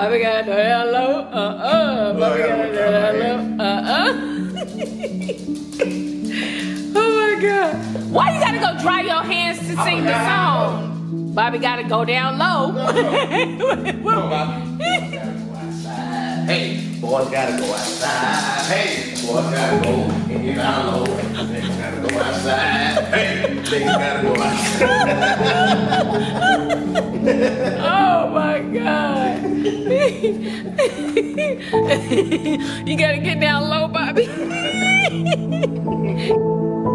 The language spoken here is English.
Bobby gotta go down low. Bobby gotta go down low. Oh my God. Why you gotta go dry your hands to sing the song? Bobby gotta go down low. Hey, boys gotta go outside. Hey, boys gotta go and get down low. Niggas gotta go outside. Hey, niggas gotta go outside. Oh my God. You gotta get down low, Bobby.